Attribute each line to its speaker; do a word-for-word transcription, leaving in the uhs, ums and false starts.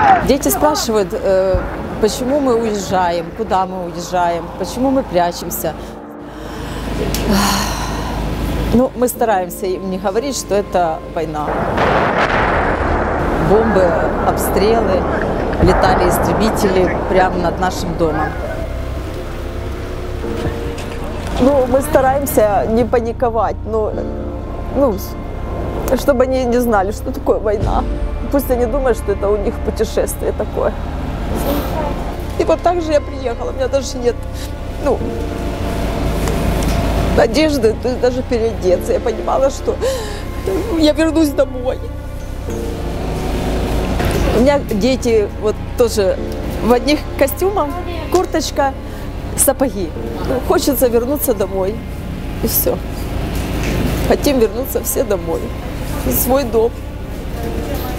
Speaker 1: Дети спрашивают, почему мы уезжаем, куда мы уезжаем, почему мы прячемся. Ну, мы стараемся им не говорить, что это война. Бомбы, обстрелы, летали истребители прямо над нашим домом.
Speaker 2: Ну, мы стараемся не паниковать, но, ну, чтобы они не знали, что такое война. Пусть они думают, что это у них путешествие такое. И вот так же я приехала, у меня даже нет, ну, надежды даже переодеться. Я понимала, что я вернусь домой. У меня дети вот тоже в одних костюмах, курточка, сапоги. Хочется вернуться домой. И все. Хотим вернуться все домой. В свой дом.